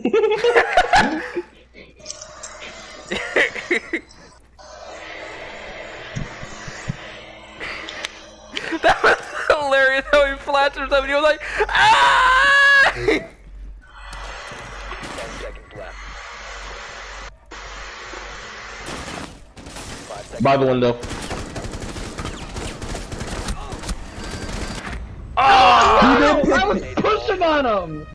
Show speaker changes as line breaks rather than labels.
That was hilarious how he flashed himself and he was like, ah!
10 seconds left. 5 seconds.
By the window.
Oh!
I was pushing on him!